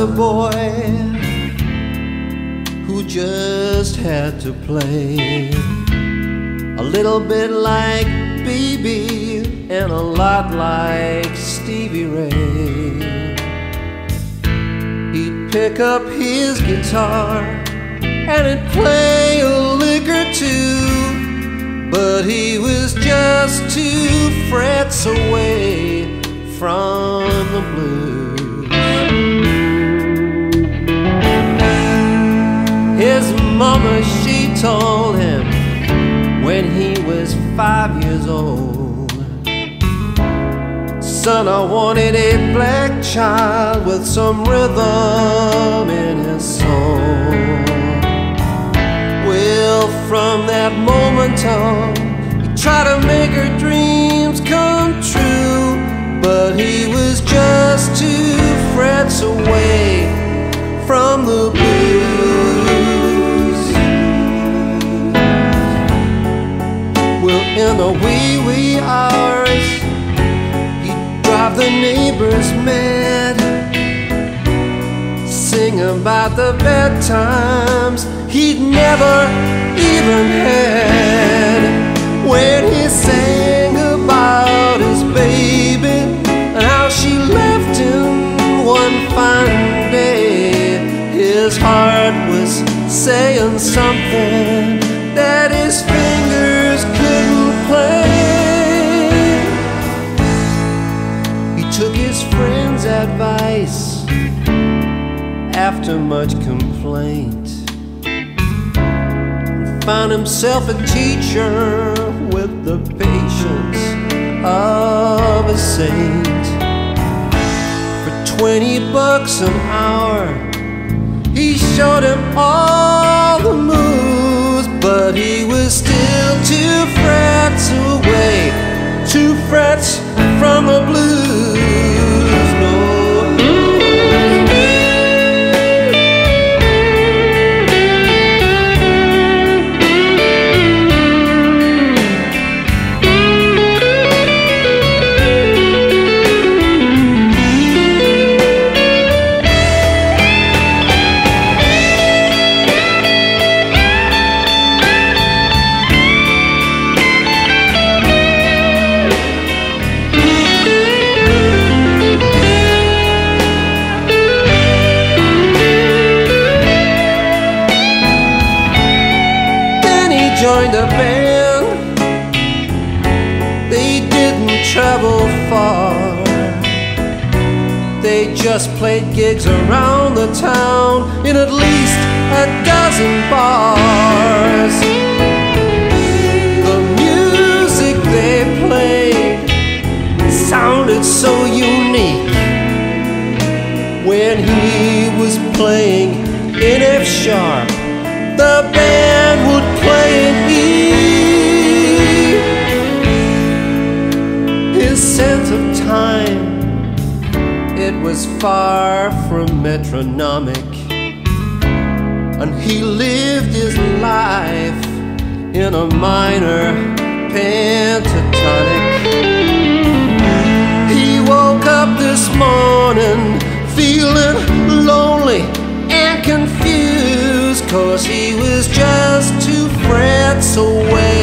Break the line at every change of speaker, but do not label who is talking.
a boy who just had to play a little bit like B.B. and a lot like Stevie Ray. He'd pick up his guitar and he'd play a lick or two, but he was just 2 frets away from the blues. His mama, she told him when he was 5 years old, son, I wanted a black child with some rhythm in his soul. Well, from that moment on, he tried to make her dreams come true, but he was just 2 frets away from the blues. Well, in the wee hours, he'd drive the neighbors mad, sing about the bad times he'd never even had. When he sang about his baby and how she left him one fine day, his heart was saying something that his fingers couldn't play. He took his friend's advice after much complaint, found himself a teacher with the patience of a saint. For $20 an hour, he showed him all the moves, but he was still 2 frets away, 2 frets from the blues. Joined a band, they didn't travel far, they just played gigs around the town in at least a dozen bars. The music they played sounded so unique. When he was playing in F sharp, the band would play in E. His sense of time, it was far from metronomic, and he lived his life in a minor pentatonic. He woke up this morning feeling lonely and confused, 'cause he was just 2 frets away